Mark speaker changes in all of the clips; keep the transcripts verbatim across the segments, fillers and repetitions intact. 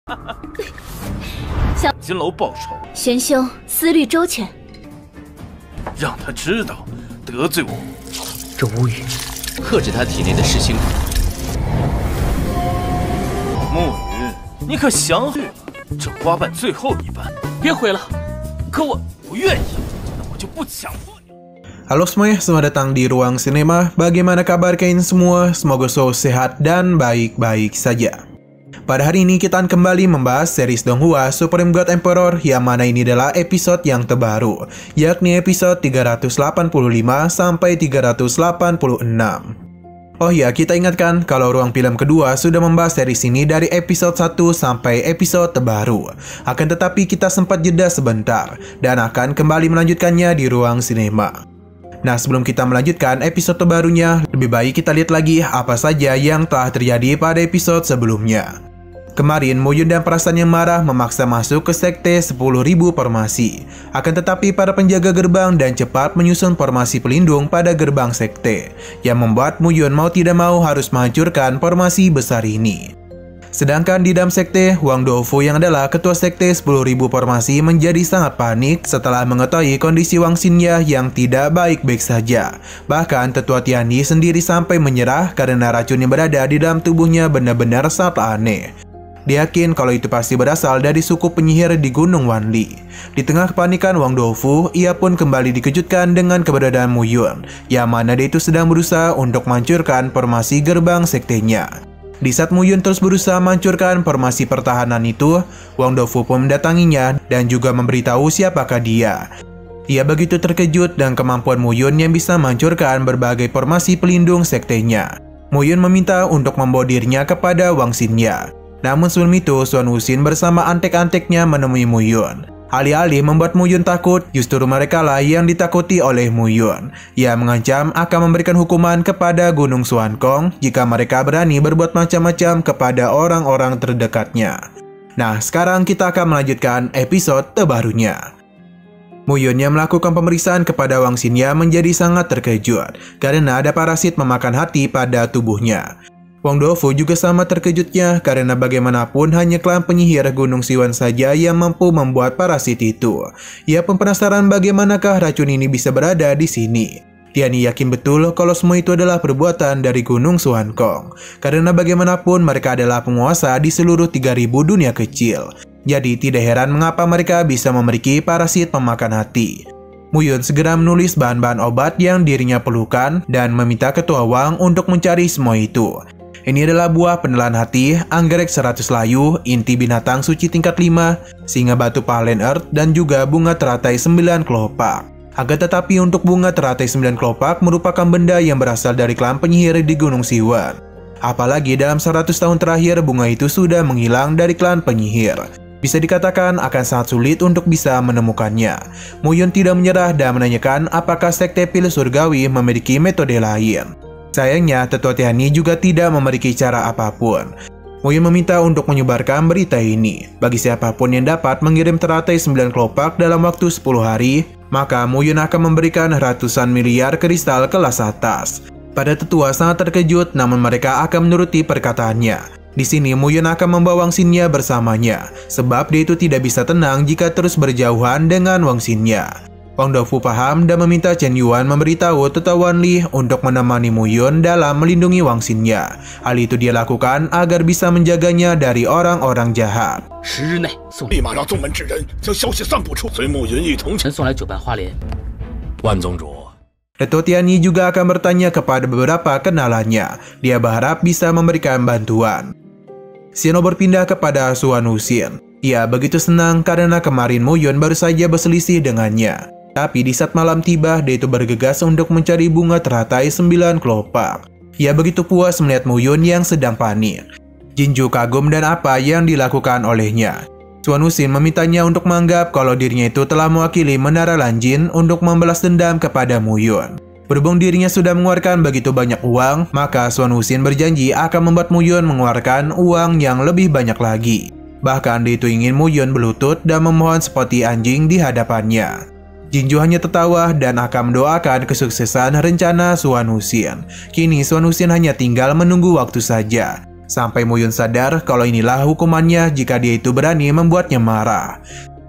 Speaker 1: 金楼报仇，
Speaker 2: 玄兄思虑周全，
Speaker 1: 让他知道得罪我。
Speaker 3: 这乌羽，克制他体内的噬心鬼。
Speaker 1: 暮云，你可想好了？这花瓣最后一瓣，
Speaker 3: 别毁了。可我
Speaker 1: 不愿意，那我就不强迫你。
Speaker 4: Halo semuanya, selamat datang di Ruang Sinema. Bagaimana kabar kalian semua? Semoga selalu sehat dan baik-baik saja. Pada hari ini kita akan kembali membahas series Donghua Supreme God Emperor, yang mana ini adalah episode yang terbaru, yakni episode tiga ratus delapan puluh lima sampai tiga ratus delapan puluh enam. Oh ya, kita ingatkan kalau Ruang Film kedua sudah membahas series ini dari episode satu sampai episode terbaru. Akan tetapi kita sempat jeda sebentar dan akan kembali melanjutkannya di Ruang Sinema. Nah, sebelum kita melanjutkan episode terbarunya, lebih baik kita lihat lagi apa saja yang telah terjadi pada episode sebelumnya. Kemarin, Muyun dan Prasan yang marah memaksa masuk ke sekte sepuluh ribu formasi. Akan tetapi para penjaga gerbang dan cepat menyusun formasi pelindung pada gerbang sekte, yang membuat Muyun mau tidak mau harus menghancurkan formasi besar ini. Sedangkan di dalam sekte, Wang Doufu yang adalah ketua sekte sepuluh ribu formasi menjadi sangat panik setelah mengetahui kondisi Wang Xingya yang tidak baik-baik saja. Bahkan tetua Tianyi sendiri sampai menyerah karena racun yang berada di dalam tubuhnya benar-benar sangat aneh. Dia yakin kalau itu pasti berasal dari suku penyihir di Gunung Wanli. Di tengah kepanikan Wang Doufu, ia pun kembali dikejutkan dengan keberadaan Muyun, yang mana dia itu sedang berusaha untuk menghancurkan formasi gerbang sektenya. Di saat Muyun terus berusaha menghancurkan formasi pertahanan itu, Wang Doufu pun mendatanginya dan juga memberitahu siapakah dia. Ia begitu terkejut dengan kemampuan Muyun yang bisa menghancurkan berbagai formasi pelindung sektenya. Muyun meminta untuk membawa dirinya kepada Wang Xingya. Namun sebelum itu, Xuan Wuxin bersama antek-anteknya menemui Muyun. Alih-alih membuat Muyun takut, justru mereka lah yang ditakuti oleh Muyun. Ia mengancam akan memberikan hukuman kepada Gunung Xuankong jika mereka berani berbuat macam-macam kepada orang-orang terdekatnya. Nah, sekarang kita akan melanjutkan episode terbarunya. Muyun yang melakukan pemeriksaan kepada Wang Xingya menjadi sangat terkejut karena ada parasit memakan hati pada tubuhnya. Wang Doufu juga sama terkejutnya karena bagaimanapun hanya klan penyihir Gunung Siwan saja yang mampu membuat parasit itu. Ia pun penasaran bagaimanakah racun ini bisa berada di sini. Tianyi yakin betul kalau semua itu adalah perbuatan dari Gunung Xuankong, karena bagaimanapun mereka adalah penguasa di seluruh tiga ribu dunia kecil. Jadi tidak heran mengapa mereka bisa memiliki parasit pemakan hati. Muyun segera menulis bahan-bahan obat yang dirinya perlukan dan meminta ketua Wang untuk mencari semua itu. Ini adalah buah penelan hati, anggrek seratus layu, inti binatang suci tingkat lima, singa batu Pahlen Earth, dan juga bunga teratai sembilan kelopak. Akan tetapi untuk bunga teratai sembilan kelopak merupakan benda yang berasal dari klan penyihir di Gunung Siwan. Apalagi dalam seratus tahun terakhir bunga itu sudah menghilang dari klan penyihir. Bisa dikatakan akan sangat sulit untuk bisa menemukannya. Muyun tidak menyerah dan menanyakan apakah sekte pil surgawi memiliki metode lain. Sayangnya, tetua Tianyi juga tidak memiliki cara apapun. Muyun meminta untuk menyebarkan berita ini. Bagi siapapun yang dapat mengirim teratai sembilan kelopak dalam waktu sepuluh hari, maka Muyun akan memberikan ratusan miliar kristal kelas atas. Pada tetua sangat terkejut, namun mereka akan menuruti perkataannya. Di sini Muyun akan membawa Wang Xingya bersamanya, sebab dia itu tidak bisa tenang jika terus berjauhan dengan Wang Xingya. Wang Doufu paham dan meminta Chen Yuan memberitahu tetua Wanli untuk menemani Muyun dalam melindungi Wang Xingya. Hal itu dia lakukan agar bisa menjaganya dari orang-orang jahat. Tetua Tianyi juga akan bertanya kepada beberapa kenalannya. Dia berharap bisa memberikan bantuan. Xiano berpindah kepada Xuan Wuxin. Ia begitu senang karena kemarin Muyun baru saja berselisih dengannya. Tapi di saat malam tiba, dia itu bergegas untuk mencari bunga teratai sembilan kelopak. Ia begitu puas melihat Muyun yang sedang panik. Jinju kagum dan apa yang dilakukan olehnya. Xuan Wuxin memintanya untuk menganggap kalau dirinya itu telah mewakili Menara Lanjin untuk membalas dendam kepada Muyun. Berhubung dirinya sudah mengeluarkan begitu banyak uang, maka Xuan Wuxin berjanji akan membuat Muyun mengeluarkan uang yang lebih banyak lagi. Bahkan dia itu ingin Muyun berlutut dan memohon seperti anjing di hadapannya. Jinju hanya tertawa dan akan mendoakan kesuksesan rencana Xuan Wuxin. Kini Xuan Wuxin hanya tinggal menunggu waktu saja. Sampai Muyun sadar kalau inilah hukumannya jika dia itu berani membuatnya marah.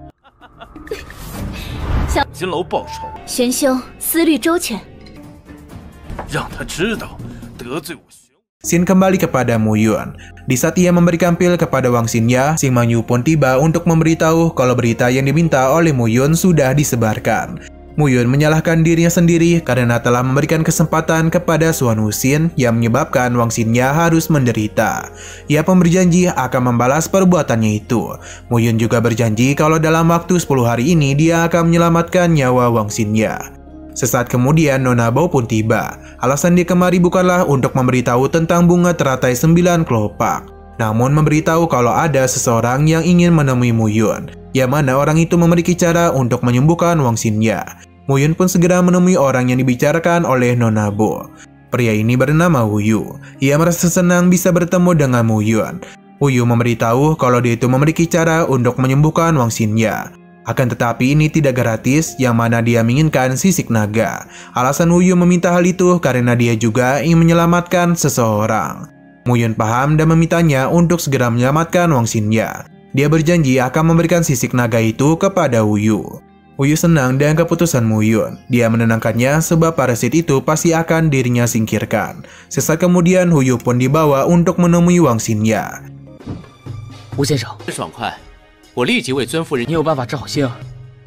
Speaker 1: 金楼报仇，
Speaker 2: 玄兄思虑周全，
Speaker 1: 让他知道得罪我玄武。
Speaker 4: Xin kembali kepada Muyun. Di saat ia memberikan pil kepada Wang Xinya, Xing Mangyu pun tiba untuk memberitahu kalau berita yang diminta oleh Muyun sudah disebarkan. Muyun menyalahkan dirinya sendiri karena telah memberikan kesempatan kepada Suan Wuxin yang menyebabkan Wang Xinya harus menderita. Ia pun berjanji akan membalas perbuatannya itu. Muyun juga berjanji kalau dalam waktu sepuluh hari ini dia akan menyelamatkan nyawa Wang Xinya. Sesaat kemudian Nona Bao pun tiba. Alasan dia kemari bukanlah untuk memberitahu tentang bunga teratai sembilan kelopak, namun memberitahu kalau ada seseorang yang ingin menemui Muyun, yang mana orang itu memiliki cara untuk menyembuhkan Wang Xinya. Muyun pun segera menemui orang yang dibicarakan oleh Nona Bao. Pria ini bernama Wuyu. Ia merasa senang bisa bertemu dengan Muyun. Wuyu memberitahu kalau dia itu memiliki cara untuk menyembuhkan Wang Xinya. Akan tetapi ini tidak gratis, yang mana dia menginginkan sisik naga. Alasan Wuyu meminta hal itu karena dia juga ingin menyelamatkan seseorang. Muyun paham dan memintanya untuk segera menyelamatkan Wang Xinya. Dia berjanji akan memberikan sisik naga itu kepada Wuyu. Wuyu senang dengan keputusan Muyun. Dia menenangkannya sebab parasit itu pasti akan dirinya singkirkan. Sesaat kemudian Wuyu pun dibawa untuk menemui Wang Xinya.
Speaker 3: 吴先生，爽快，我立即为尊夫人。你有办法治好心儿？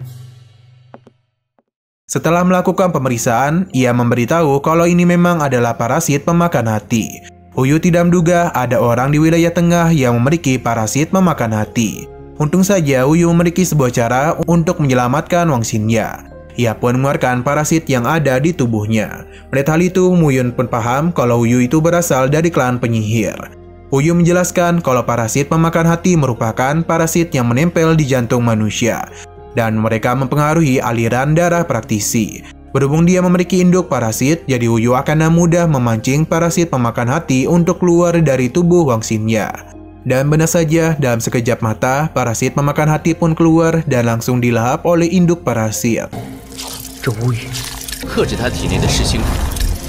Speaker 4: Setelah melakukan pemeriksaan, ia memberitahu kalau ini memang adalah parasit pemakan hati. Wuyu tidak menduga ada orang di wilayah tengah yang memiliki parasit memakan hati. Untung saja Wuyu memiliki sebuah cara untuk menyelamatkan Wang Xinya. Ia pun mengeluarkan parasit yang ada di tubuhnya. Melihat hal itu, Muyun pun paham kalau Wuyu itu berasal dari klan penyihir. Wuyu menjelaskan kalau parasit pemakan hati merupakan parasit yang menempel di jantung manusia, dan mereka mempengaruhi aliran darah praktisi. Berhubung dia memiliki induk parasit, jadi Wuyu akan mudah memancing parasit pemakan hati untuk keluar dari tubuh Wang Xinya. Dan benar saja, dalam sekejap mata, parasit pemakan hati pun keluar dan langsung dilahap oleh induk parasit.
Speaker 3: 这无语，克制他体内的噬心鬼。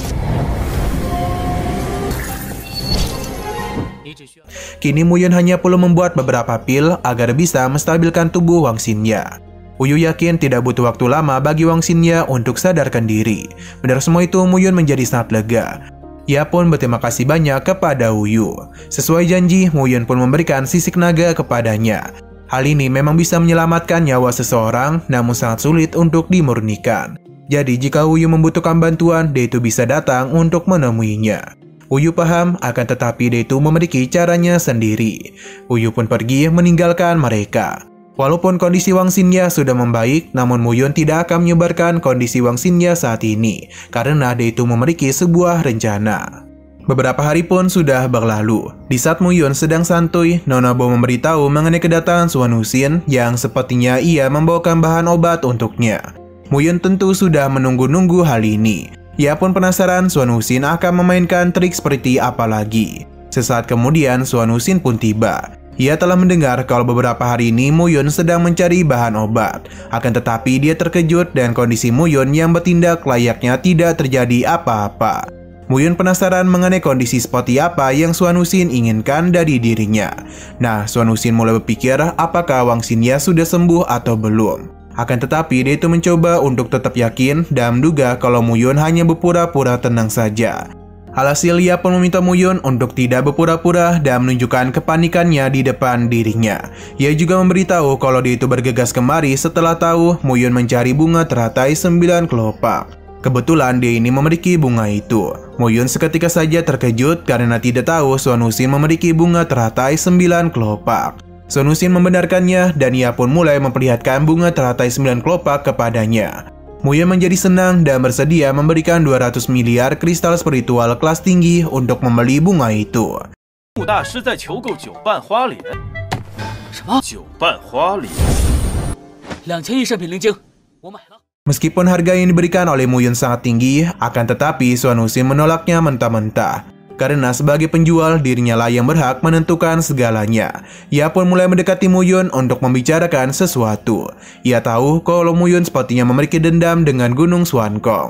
Speaker 4: Kini Muyun hanya perlu membuat beberapa pil agar bisa menstabilkan tubuh Wang Xinya. Wuyu yakin tidak butuh waktu lama bagi Wang Xinya untuk sadarkan diri. Benar semua itu, Muyun menjadi sangat lega. Ia pun berterima kasih banyak kepada Wuyu. Sesuai janji, Muyun pun memberikan sisik naga kepadanya. Hal ini memang bisa menyelamatkan nyawa seseorang, namun sangat sulit untuk dimurnikan. Jadi jika Wuyu membutuhkan bantuan, dia itu bisa datang untuk menemuinya. Wuyu paham, akan tetapi dia itu memiliki caranya sendiri. Wuyu pun pergi meninggalkan mereka. Walaupun kondisi Wang Xinya sudah membaik, namun Muyun tidak akan menyebarkan kondisi Wang Xinya saat ini, karena dia itu memiliki sebuah rencana. Beberapa hari pun sudah berlalu. Di saat Muyun sedang santuy, Nona Bao memberitahu mengenai kedatangan Suan Wuxin yang sepertinya ia membawakan bahan obat untuknya. Muyun tentu sudah menunggu-nunggu hal ini. Ia pun penasaran Suan Wuxin akan memainkan trik seperti apa lagi. Sesaat kemudian Suan Wuxin pun tiba. Ia telah mendengar kalau beberapa hari ini Muyun sedang mencari bahan obat. Akan tetapi dia terkejut dan kondisi Muyun yang bertindak layaknya tidak terjadi apa-apa. Muyun penasaran mengenai kondisi seperti apa yang Suan Wuxin inginkan dari dirinya. Nah, Suan Wuxin mulai berpikir apakah Wang Xinya sudah sembuh atau belum. Akan tetapi dia itu mencoba untuk tetap yakin dan menduga kalau Muyun hanya berpura-pura tenang saja. Alhasil ia pun meminta Muyun untuk tidak berpura-pura dan menunjukkan kepanikannya di depan dirinya. Ia juga memberitahu kalau dia itu bergegas kemari setelah tahu Muyun mencari bunga teratai sembilan kelopak. Kebetulan dia ini memiliki bunga itu. Muyun seketika saja terkejut karena tidak tahu Suan Wuxin memiliki bunga teratai sembilan kelopak. Suan Wuxin membenarkannya dan ia pun mulai memperlihatkan bunga teratai sembilan kelopak kepadanya. Muyun menjadi senang dan bersedia memberikan dua ratus miliar kristal spiritual kelas tinggi untuk membeli bunga itu.
Speaker 1: 穆大师在求购九瓣花莲。
Speaker 3: 什么？
Speaker 1: 九瓣花莲？
Speaker 3: 两千亿圣品灵晶，我买了。
Speaker 4: Meskipun harga yang diberikan oleh Muyun sangat tinggi, akan tetapi Suan Wuxin menolaknya mentah-mentah. Karena sebagai penjual, dirinya lah yang berhak menentukan segalanya. Ia pun mulai mendekati Muyun untuk membicarakan sesuatu. Ia tahu kalau Muyun sepertinya memiliki dendam dengan Gunung Suankong.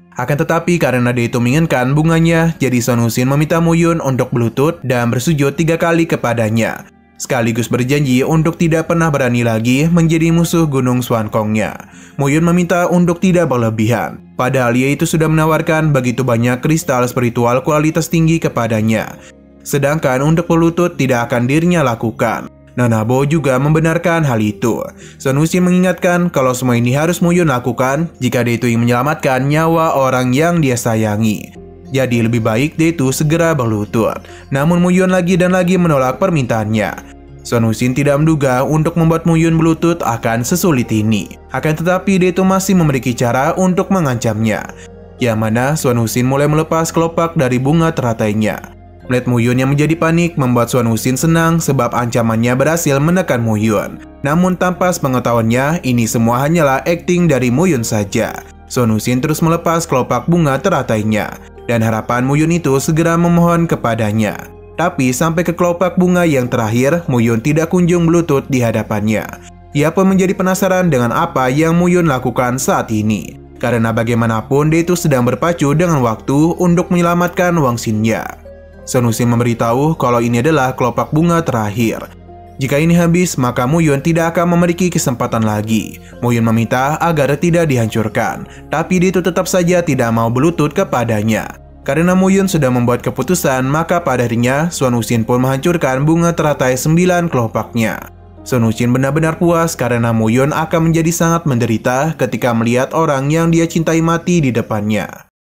Speaker 4: Akan tetapi karena dia itu menginginkan bunganya, jadi Sun Wuxin meminta Mu Yun untuk berlutut dan bersujud tiga kali kepadanya, sekaligus berjanji untuk tidak pernah berani lagi menjadi musuh Gunung Xuankongnya. Mu Yun meminta untuk tidak berlebihan, padahal ia itu sudah menawarkan begitu banyak kristal spiritual kualitas tinggi kepadanya. Sedangkan untuk berlutut tidak akan dirinya lakukan. Nona Bo juga membenarkan hal itu. Sun Wuxin mengingatkan kalau semua ini harus Mu Yun lakukan jika dia itu ingin menyelamatkan nyawa orang yang dia sayangi. Jadi lebih baik dia itu segera berlutut. Namun Mu Yun lagi dan lagi menolak permintaannya. Sun Wuxin tidak menduga untuk membuat Mu Yun berlutut akan sesulit ini. Akan tetapi dia itu masih memiliki cara untuk mengancamnya. Yang mana Sun Wuxin mulai melepas kelopak dari bunga teratainya. Melihat Mu Yun yang menjadi panik membuat Sun Wuxin senang sebab ancamannya berhasil menekan Mu Yun. Namun tanpa sepengetahuannya, ini semua hanyalah akting dari Mu Yun saja. Sun Wuxin terus melepas kelopak bunga teratainya, dan harapan Mu Yun itu segera memohon kepadanya. Tapi sampai ke kelopak bunga yang terakhir, Mu Yun tidak kunjung berlutut di hadapannya. Ia pun menjadi penasaran dengan apa yang Mu Yun lakukan saat ini. Karena bagaimanapun dia itu sedang berpacu dengan waktu untuk menyelamatkan Wang Xinya. Sun Wuxin memberitahu kalau ini adalah kelopak bunga terakhir. Jika ini habis, maka Mu Yun tidak akan memiliki kesempatan lagi. Mu Yun meminta agar tidak dihancurkan, tapi dia itu tetap saja tidak mau berlutut kepadanya. Karena Mu Yun sudah membuat keputusan, maka pada harinya Sun Wuxin pun menghancurkan bunga teratai sembilan kelopaknya. Sun Wuxin benar-benar puas karena Mu Yun akan menjadi sangat menderita ketika melihat orang yang dia cintai mati di depannya.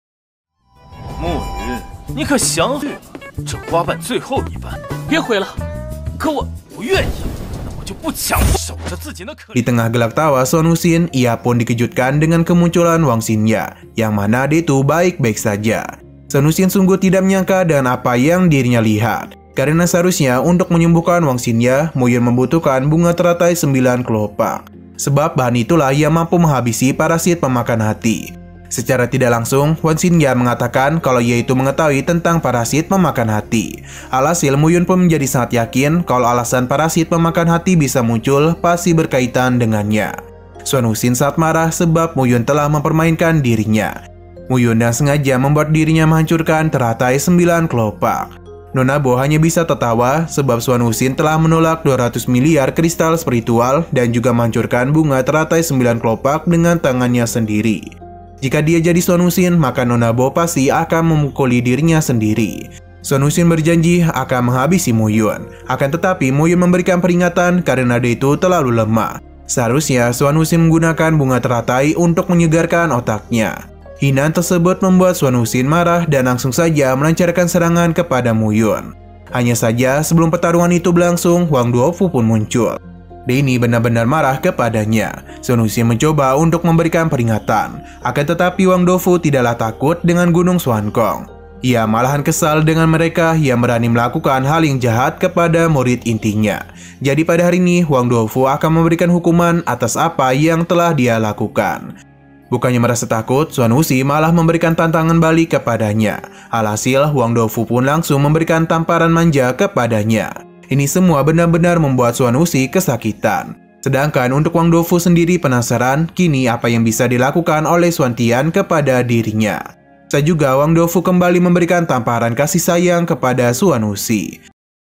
Speaker 1: Mu Yun, 你可想好了？这花瓣最后一瓣，
Speaker 3: 别毁了。
Speaker 1: 可我不愿意，那我就不强守着自己的可怜。
Speaker 4: Di tengah gelak tawa Sun Wuxin, ia pun dikejutkan dengan kemunculan Wang Xinya, yang mana dia itu baik-baik saja. Sun Wuxin sungguh tidak menyangka dengan apa yang dirinya lihat. Karena seharusnya untuk menyembuhkan Wang Xinya, Mu Yun membutuhkan bunga teratai sembilan kelopak. Sebab bahan itulah yang mampu menghabisi parasit pemakan hati. Secara tidak langsung, Wang Xinya mengatakan kalau ia itu mengetahui tentang parasit pemakan hati. Alhasil, Mu Yun pun menjadi sangat yakin kalau alasan parasit pemakan hati bisa muncul pasti berkaitan dengannya. Sun Wuxin sangat marah sebab Mu Yun telah mempermainkan dirinya. Mu Yun yang sengaja membuat dirinya menghancurkan teratai sembilan kelopak. Nona Bo hanya bisa tertawa sebab Sun Wuxin telah menolak dua ratus miliar kristal spiritual dan juga menghancurkan bunga teratai sembilan kelopak dengan tangannya sendiri. Jika dia jadi Sun Wuxin, maka Nona Bo pasti akan memukuli dirinya sendiri. Sun Wuxin berjanji akan menghabisi Mu Yun. Akan tetapi Mu Yun memberikan peringatan karena dia itu terlalu lemah. Seharusnya Sun Wuxin menggunakan bunga teratai untuk menyegarkan otaknya. Hinaan tersebut membuat Sun Wuxin marah dan langsung saja melancarkan serangan kepada Mu Yun. Hanya saja sebelum pertarungan itu berlangsung, Wang Duofu pun muncul. Denny benar-benar marah kepadanya. Sun Wuxin mencoba untuk memberikan peringatan. Akan tetapi Wang Duofu tidaklah takut dengan Gunung Xuankong. Ia malahan kesal dengan mereka yang berani melakukan hal yang jahat kepada murid intinya. Jadi pada hari ini Wang Duofu akan memberikan hukuman atas apa yang telah dia lakukan. Bukannya merasa takut, Sun Wuxin malah memberikan tantangan balik kepadanya. Alhasil, Wang Duofu pun langsung memberikan tamparan manja kepadanya. Ini semua benar-benar membuat Sun Wuxin kesakitan. Sedangkan untuk Wang Duofu sendiri penasaran kini apa yang bisa dilakukan oleh Xuan Tian kepada dirinya. Saya juga Wang Duofu kembali memberikan tamparan kasih sayang kepada Sun Wuxin.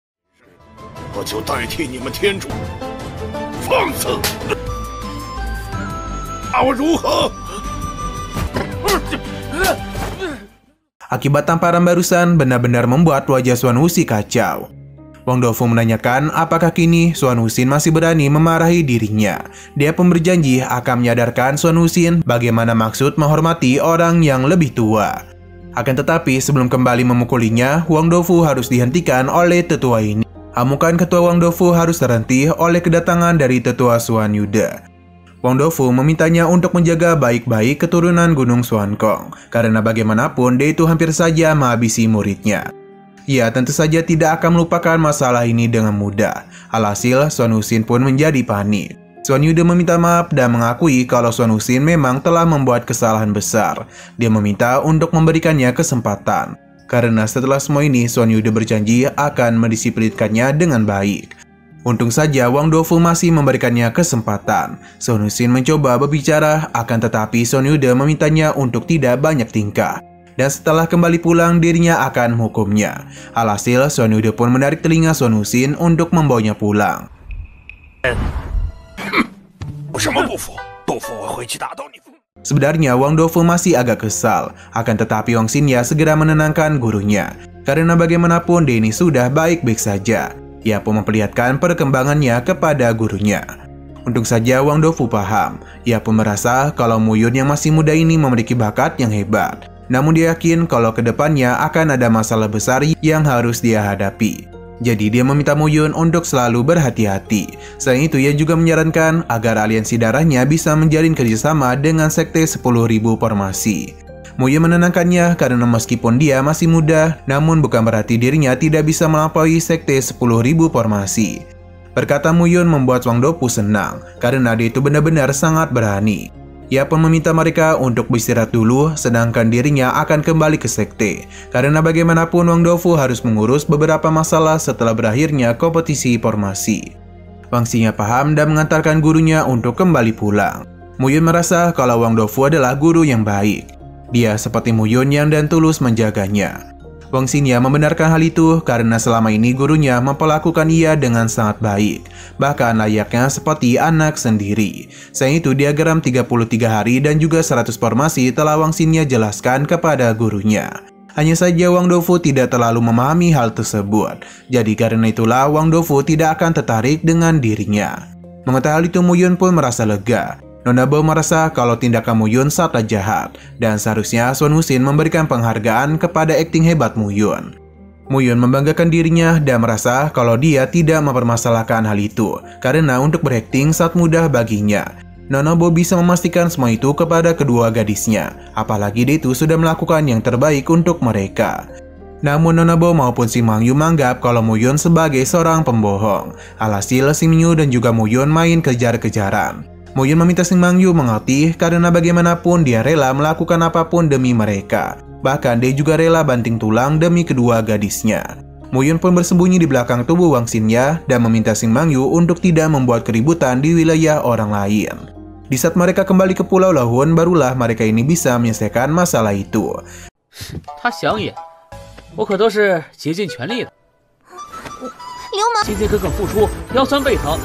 Speaker 4: Akibat tamparan barusan benar-benar membuat wajah Sun Wuxin kacau. Wang Duofu menanyakan apakah kini Sun Wuxin masih berani memarahi dirinya. Dia pun berjanji akan menyadarkan Sun Wuxin bagaimana maksud menghormati orang yang lebih tua. Akan tetapi sebelum kembali memukulinya, Wang Duofu harus dihentikan oleh tetua ini. Amukan ketua Wang Duofu harus terhenti oleh kedatangan dari tetua Xuan Yude. Wang Duofu memintanya untuk menjaga baik-baik keturunan Gunung Xuankong, karena bagaimanapun dia itu hampir saja menghabisi muridnya. Ia tentu saja tidak akan melupakan masalah ini dengan mudah. Alhasil, Sun Wuxin pun menjadi panik. Xuan Yude meminta maaf dan mengakui kalau Sun Wuxin memang telah membuat kesalahan besar. Dia meminta untuk memberikannya kesempatan. Karena setelah semua ini, Xuan Yude berjanji akan mendisiplinkannya dengan baik. Untung saja Wang Dofu masih memberikannya kesempatan. Son Wuxin mencoba berbicara, akan tetapi Son Yude memintanya untuk tidak banyak tingkah. Dan setelah kembali pulang, dirinya akan menghukumnya. Alhasil, Son Yude pun menarik telinga Son Wuxin untuk membawanya pulang. Sebenarnya Wang Dofu masih agak kesal, akan tetapi Wang Xinya segera menenangkan gurunya. Karena bagaimanapun dia ini sudah baik-baik saja. Ia pun memperlihatkan perkembangannya kepada gurunya. Untung saja Wang Dofu paham. Ia pun merasa kalau Mu Yun yang masih muda ini memiliki bakat yang hebat. Namun dia yakin kalau kedepannya akan ada masalah besar yang harus dia hadapi. Jadi dia meminta Mu Yun untuk selalu berhati-hati. Selain itu ia juga menyarankan agar aliansi darahnya bisa menjalin kerjasama dengan sekte sepuluh ribu formasi. Mu Yun menenangkannya karena meskipun dia masih muda, namun bukan berarti dirinya tidak bisa melampaui sekte sepuluh ribu formasi. Perkataan Mu Yun membuat Wang Dofu senang, karena dia itu benar-benar sangat berani. Ia pun meminta mereka untuk beristirahat dulu, sedangkan dirinya akan kembali ke sekte. Karena bagaimanapun Wang Dofu harus mengurus beberapa masalah setelah berakhirnya kompetisi formasi. Wang Xinya paham dan mengantarkan gurunya untuk kembali pulang. Mu Yun merasa kalau Wang Dofu adalah guru yang baik. Dia seperti Mu Yun yang dan tulus menjaganya. Wang Xinya membenarkan hal itu karena selama ini gurunya memperlakukan ia dengan sangat baik, bahkan layaknya seperti anak sendiri. Selain itu, diagram tiga puluh tiga hari dan juga seratus formasi telah Wang Xinya jelaskan kepada gurunya. Hanya saja Wang Dofu tidak terlalu memahami hal tersebut, jadi karena itulah Wang Dofu tidak akan tertarik dengan dirinya. Mengetahui hal itu, Mu Yun pun merasa lega. Nona Bo merasa kalau tindakan Mu Yun sangat jahat, dan seharusnya Son Wuxin memberikan penghargaan kepada akting hebat Mu Yun. Mu Yun membanggakan dirinya dan merasa kalau dia tidak mempermasalahkan hal itu, karena untuk berakting sangat mudah baginya. Nona Bo bisa memastikan semua itu kepada kedua gadisnya, apalagi dia itu sudah melakukan yang terbaik untuk mereka. Namun Nona Bo maupun Si Mangyu menganggap kalau Mu Yun sebagai seorang pembohong. Alhasil Si Mingyu dan juga Mu Yun main kejar-kejaran. Mu Yun meminta Si Mangyu mengerti karena bagaimanapun dia rela melakukan apapun demi mereka. Bahkan dia juga rela banting tulang demi kedua gadisnya. Mu Yun pun bersembunyi di belakang tubuh Wang Xinya dan meminta Si Mangyu untuk tidak membuat keributan di wilayah orang lain. Di saat mereka kembali ke Pulau Lahun, barulah mereka ini bisa menyelesaikan masalah itu.
Speaker 3: 他想也，我可都是竭尽全力的。
Speaker 2: 流氓！
Speaker 3: 辛辛苦苦付出，腰酸背疼。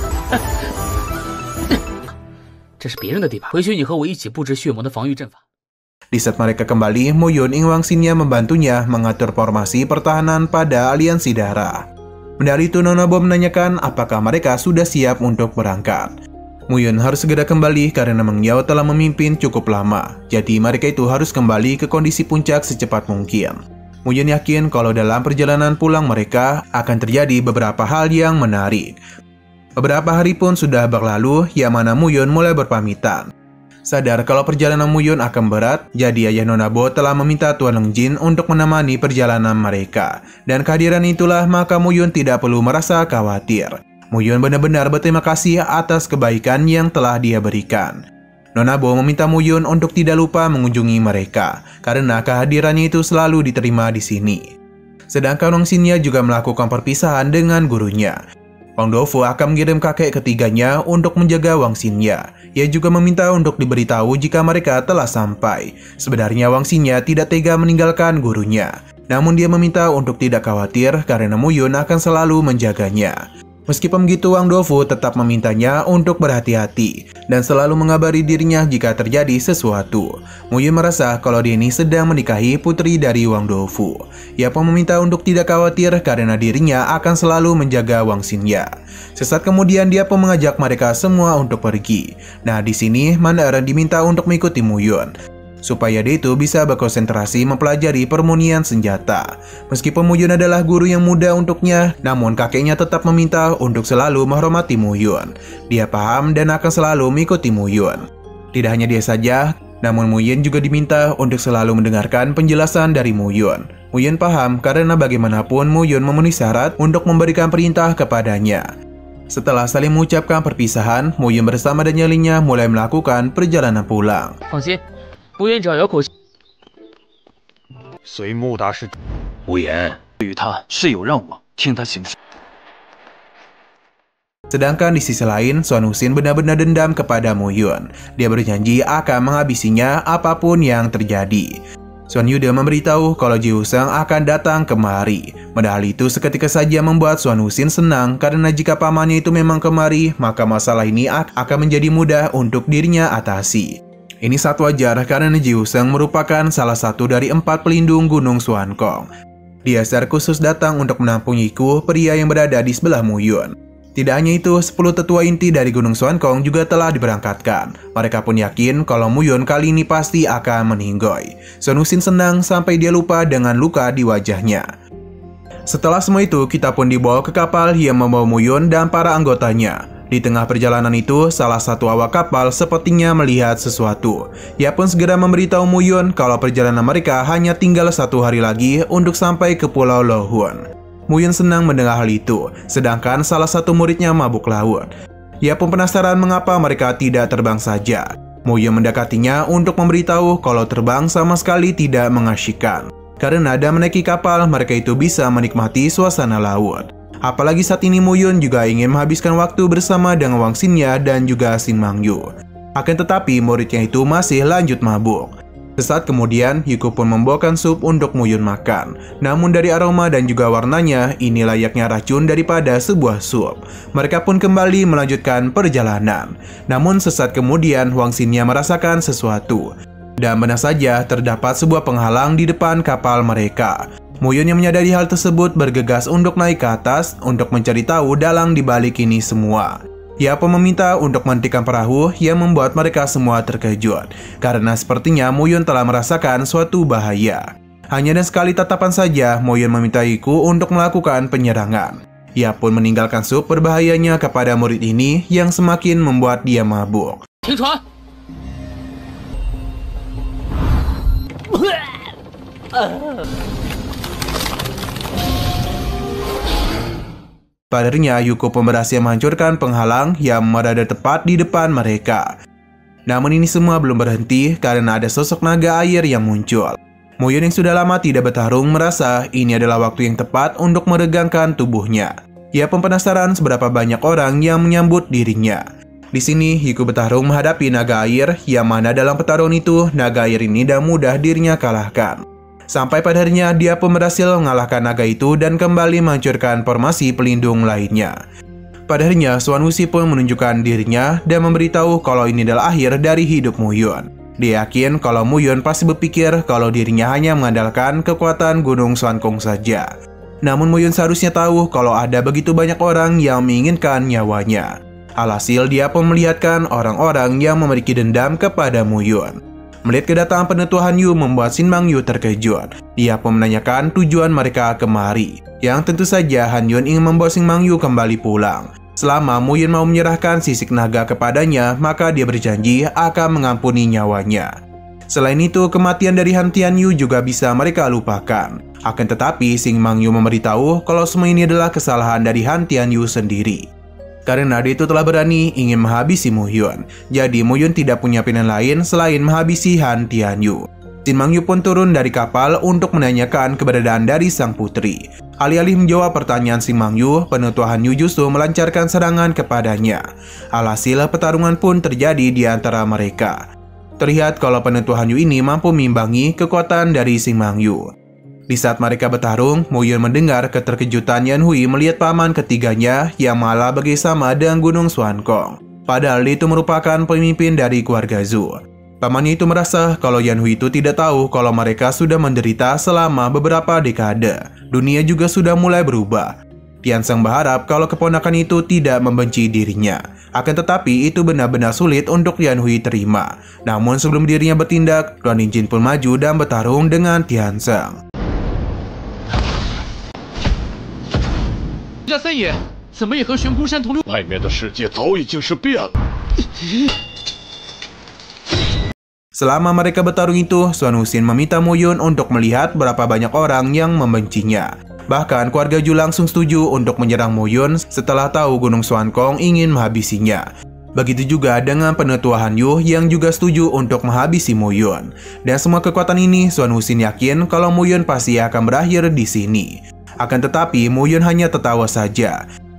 Speaker 3: 这是别人的地盘，回去你和我一起布置血魔的防御阵法。
Speaker 4: Di saat mereka kembali, Mu Yun ingin Wang Xinya membantunya mengatur formasi pertahanan pada aliansi darah. Mendengar itu, Nona Bo menanyakan apakah mereka sudah siap untuk berangkat. Mu Yun harus segera kembali karena Meng Yao telah memimpin cukup lama, jadi mereka itu harus kembali ke kondisi puncak secepat mungkin. Mu Yun yakin kalau dalam perjalanan pulang mereka akan terjadi beberapa hal yang menarik. Beberapa hari pun sudah berlalu, yang mana Mu Yun mulai berpamitan. Sadar kalau perjalanan Mu Yun akan berat, jadi ayah Nona Bo telah meminta Tuan Leng Jin untuk menemani perjalanan mereka. Dan kehadiran itulah maka Mu Yun tidak perlu merasa khawatir. Mu Yun benar-benar berterima kasih atas kebaikan yang telah dia berikan. Nona Bo meminta Mu Yun untuk tidak lupa mengunjungi mereka, karena kehadirannya itu selalu diterima di sini. Sedangkan Wang Xinya juga melakukan perpisahan dengan gurunya. Wang Dofu akan mengirim kakek ketiganya untuk menjaga Wang Xinya. Ia juga meminta untuk diberitahu jika mereka telah sampai. Sebenarnya Wang Xinya tidak tega meninggalkan gurunya. Namun dia meminta untuk tidak khawatir karena Mu Yun akan selalu menjaganya. Meskipun begitu, Wang Dofu tetap memintanya untuk berhati-hati dan selalu mengabari dirinya jika terjadi sesuatu. Mu Yun merasa kalau dia ini sedang menikahi putri dari Wang Dofu. Ia pun meminta untuk tidak khawatir karena dirinya akan selalu menjaga Wang Xinya. Sesaat kemudian dia pun mengajak mereka semua untuk pergi. Nah, di sini Man Er diminta untuk mengikuti Mu Yun, supaya dia itu bisa berkonsentrasi mempelajari permunian senjata. Meskipun Mu Yun adalah guru yang muda untuknya, namun kakeknya tetap meminta untuk selalu menghormati Mu Yun. Dia paham dan akan selalu mengikuti Mu Yun. Tidak hanya dia saja, namun Mu Yun juga diminta untuk selalu mendengarkan penjelasan dari Mu Yun. Mu Yun paham karena bagaimanapun Mu Yun memenuhi syarat untuk memberikan perintah kepadanya. Setelah saling mengucapkan perpisahan, Mu Yun bersama dan nyalinya mulai melakukan perjalanan pulang.
Speaker 3: 放心，穆院长有口气。
Speaker 5: 随穆大师。
Speaker 1: 无言，对于他是有让我听他行事。
Speaker 4: Sedangkan di sisi lain, Suan Wuxin benar-benar dendam kepada Mu Yun. Dia berjanji akan menghabisinya apapun yang terjadi. Suan Yude memberitahu kalau Ji Wuseng akan datang kemari. Padahal itu seketika saja membuat Suan Wuxin senang karena jika pamannya itu memang kemari, maka masalah ini akan menjadi mudah untuk dirinya atasi. Ini sangat wajar karena Ji Wuseng merupakan salah satu dari empat pelindung Gunung Xuankong. Dia secara khusus datang untuk menampung Yiku, pria yang berada di sebelah Mu Yun. Tidak hanya itu, sepuluh tetua inti dari Gunung Xuankong juga telah diberangkatkan. Mereka pun yakin kalau Mu Yun kali ini pasti akan meninggoy. Suan Wuxin senang sampai dia lupa dengan luka di wajahnya. Setelah semua itu, kita pun dibawa ke kapal yang membawa Mu Yun dan para anggotanya. Di tengah perjalanan itu, salah satu awak kapal sepertinya melihat sesuatu. Ia pun segera memberitahu Mu Yun kalau perjalanan mereka hanya tinggal satu hari lagi untuk sampai ke Pulau Lo Hun. Mu Yun senang mendengar hal itu, sedangkan salah satu muridnya mabuk laut. Ia pun penasaran mengapa mereka tidak terbang saja. Mu Yun mendekatinya untuk memberitahu kalau terbang sama sekali tidak mengasyikkan. Karena dan menaiki kapal, mereka itu bisa menikmati suasana laut. Apalagi saat ini Mu Yun juga ingin menghabiskan waktu bersama dengan Wang Xinnya dan juga Xin Mangyu. Akan tetapi muridnya itu masih lanjut mabuk. Sesaat kemudian, Yiku pun membawakan sup untuk Mu Yun makan. Namun dari aroma dan juga warnanya, ini layaknya racun daripada sebuah sup. Mereka pun kembali melanjutkan perjalanan. Namun sesaat kemudian, Wang Xinnya merasakan sesuatu. Dan benar saja, terdapat sebuah penghalang di depan kapal mereka. Mu Yun yang menyadari hal tersebut bergegas untuk naik ke atas untuk mencari tahu dalang di balik ini semua. Ia pun meminta untuk menghentikan perahu yang membuat mereka semua terkejut. Karena sepertinya Mu Yun telah merasakan suatu bahaya. Hanya dan sekali tatapan saja, Mu Yun meminta Yiku untuk melakukan penyerangan. Ia pun meninggalkan sup berbahayanya kepada murid ini yang semakin membuat dia mabuk. Padanya, Yiku pun berhasil menghancurkan penghalang yang berada tepat di depan mereka. Namun ini semua belum berhenti karena ada sosok naga air yang muncul. Mu Yun yang sudah lama tidak bertarung merasa ini adalah waktu yang tepat untuk meregangkan tubuhnya. Ia pun penasaran seberapa banyak orang yang menyambut dirinya. Di sini, Yiku bertarung menghadapi naga air yang mana dalam pertarungan itu, naga air ini dan mudah dirinya kalahkan. Sampai pada harinya, dia pun berhasil mengalahkan naga itu dan kembali menghancurkan formasi pelindung lainnya. Pada harinya, Suan Wuxin pun menunjukkan dirinya dan memberitahu kalau ini adalah akhir dari hidup Mu Yun. Dia yakin kalau Mu Yun pasti berpikir kalau dirinya hanya mengandalkan kekuatan Gunung Xuankong saja. Namun Mu Yun seharusnya tahu kalau ada begitu banyak orang yang menginginkan nyawanya. Alhasil, dia pun melihatkan orang-orang yang memiliki dendam kepada Mu Yun. Melihat kedatangan penetua Han Yu membuat Xin Mangyu terkejut. Dia pun menanyakan tujuan mereka kemari. Yang tentu saja Han Yun ingin membawa Xin Mangyu kembali pulang. Selama Mu Yun mau menyerahkan sisik naga kepadanya, maka dia berjanji akan mengampuni nyawanya. Selain itu, kematian dari Han Tianyu juga bisa mereka lupakan. Akan tetapi, Xin Mangyu memberitahu kalau semua ini adalah kesalahan dari Han Tianyu sendiri. Karena dia itu telah berani ingin menghabisi Mu Yun. Jadi Mu Yun tidak punya pilihan lain selain menghabisi Han Tianyu. Xin Mangyu pun turun dari kapal untuk menanyakan keberadaan dari sang putri. Alih-alih menjawab pertanyaan Xin Mangyu, penetua Han Yu justru melancarkan serangan kepadanya. Alhasil pertarungan pun terjadi di antara mereka. Terlihat kalau penetua Han Yu ini mampu mengimbangi kekuatan dari Xin Mangyu. Di saat mereka bertarung, Mu Yun mendengar keterkejutan Yan Hui melihat paman ketiganya yang malah bersama dengan Gunung Xuankong. Padahal itu merupakan pemimpin dari keluarga Zhu. Pamannya itu merasa kalau Yan Hui itu tidak tahu kalau mereka sudah menderita selama beberapa dekade. Dunia juga sudah mulai berubah. Tianzeng berharap kalau keponakan itu tidak membenci dirinya. Akan tetapi itu benar-benar sulit untuk Yan Hui terima. Namun sebelum dirinya bertindak, Duan Yinjin pun maju dan bertarung dengan Tianzeng.
Speaker 3: 家三爷怎么也和悬空山同流？
Speaker 5: 外面的世界早已经是变了。
Speaker 4: Selama mereka bertarung itu, Suan Wuxin meminta Mu Yun untuk melihat berapa banyak orang yang membencinya. Bahkan keluarga Zhu langsung setuju untuk menyerang Mu Yun setelah tahu Gunung Xuankong ingin menghabisinya. Begitu juga dengan penetua Han Yu yang juga setuju untuk menghabisi Mu Yun. Dan semua kekuatan ini, Suan Wuxin yakin kalau Mu Yun pasti akan berakhir di sini. Akan tetapi, Mu Yun hanya tertawa saja.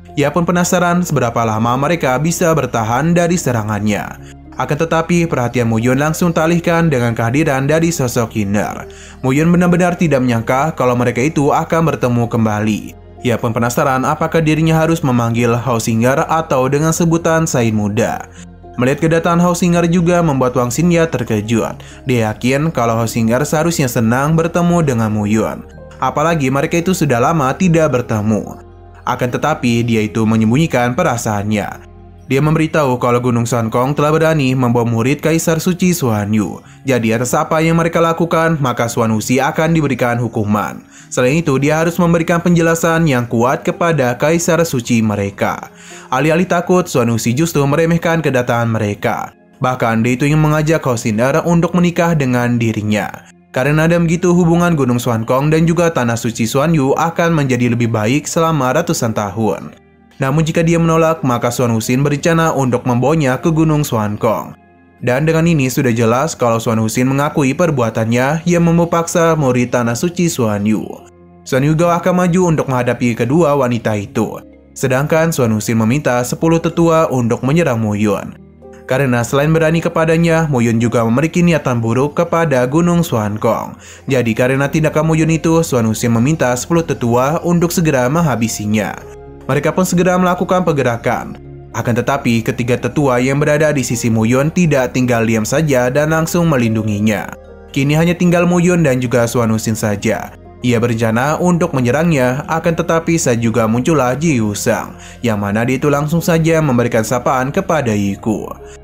Speaker 4: Ia pun penasaran seberapa lama mereka bisa bertahan dari serangannya. Akan tetapi perhatian Muyun langsung teralihkan dengan kehadiran dari sosok Kiner. Muyun benar-benar tidak menyangka kalau mereka itu akan bertemu kembali. Ia pun penasaran apakah dirinya harus memanggil Housinger atau dengan sebutan Sain Muda. Melihat kedatangan Housinger juga membuat Wang Xingye terkejut. Dia yakin kalau Housinger seharusnya senang bertemu dengan Muyun. Apalagi mereka itu sudah lama tidak bertemu. Akan tetapi dia itu menyembunyikan perasaannya. Dia memberitahu kalau Gunung Suankong telah berani membawa murid Kaisar Suci Xuanyu. Jadi atas apa yang mereka lakukan, maka Xuan Wuxi akan diberikan hukuman. Selain itu, dia harus memberikan penjelasan yang kuat kepada Kaisar Suci mereka. Alih-alih takut, Xuan Wuxi justru meremehkan kedatangan mereka. Bahkan dia itu yang mengajak Housinger untuk menikah dengan dirinya. Karena ada begitu, hubungan Gunung Suankong dan juga Tanah Suci Xuanyu akan menjadi lebih baik selama ratusan tahun. Namun jika dia menolak, maka Xuan Wuxi berencana untuk membawanya ke Gunung Suankong. Dan dengan ini sudah jelas kalau Xuan Wuxi mengakui perbuatannya yang memaksa murid Tanah Suci Xuanyu. Xuanyu Gao akan maju untuk menghadapi kedua wanita itu. Sedangkan Xuan Wuxi meminta sepuluh tetua untuk menyerang Muyun. Karena selain berani kepadanya, Muyun juga memiliki niatan buruk kepada Gunung Suankong. Jadi karena tindakan Muyun itu, Xuan Wuxi meminta sepuluh tetua untuk segera menghabisinya. Mereka pun segera melakukan pergerakan. Akan tetapi ketiga tetua yang berada di sisi Muyun tidak tinggal diam saja dan langsung melindunginya. Kini hanya tinggal Muyun dan juga Xuan Wuxi saja. Ia berencana untuk menyerangnya, akan tetapi saat juga muncullah Ji Yusheng, yang mana dia itu langsung saja memberikan sapaan kepada Yiku.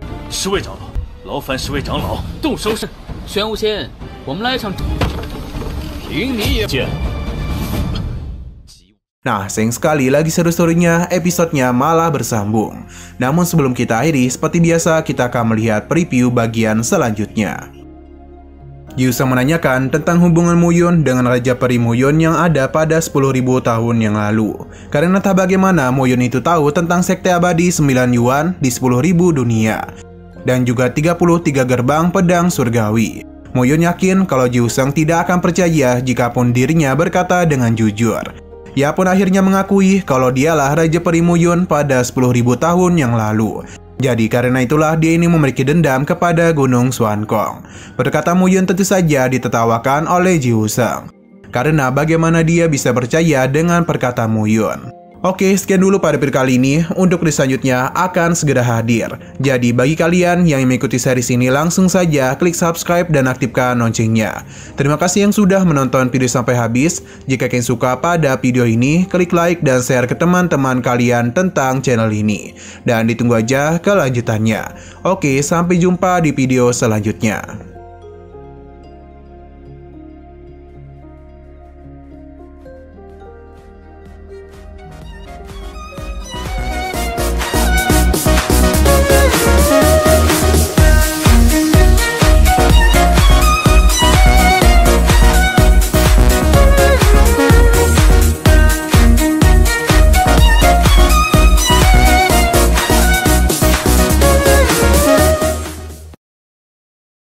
Speaker 4: Nah, sayang sekali lagi seru-serunya episodenya malah bersambung. Namun sebelum kita akhiri, seperti biasa kita akan melihat preview bagian selanjutnya. Yusheng menanyakan tentang hubungan Muyun dengan Raja Peri Muyun yang ada pada sepuluh ribu tahun yang lalu. Karena entah bagaimana Muyun itu tahu tentang Sekte Abadi sembilan Yuan di sepuluh ribu dunia. Dan juga tiga puluh tiga gerbang pedang surgawi. Muyun yakin kalau Yusheng tidak akan percaya jikapun dirinya berkata dengan jujur. Ia pun akhirnya mengakui kalau dialah Raja Peri Muyun pada sepuluh ribu tahun yang lalu. Jadi karena itulah dia ini memiliki dendam kepada Gunung Suankong. Perkataan Muyun tentu saja ditertawakan oleh Ji Yusheng. Karena bagaimana dia bisa percaya dengan perkataan Muyun. Oke, sekian dulu pada video kali ini. Untuk video selanjutnya akan segera hadir. Jadi bagi kalian yang mengikuti series ini, langsung saja klik subscribe dan aktifkan loncengnya. Terima kasih yang sudah menonton video sampai habis. Jika kalian suka pada video ini, klik like dan share ke teman-teman kalian tentang channel ini. Dan ditunggu aja kelanjutannya. Oke, sampai jumpa di video selanjutnya.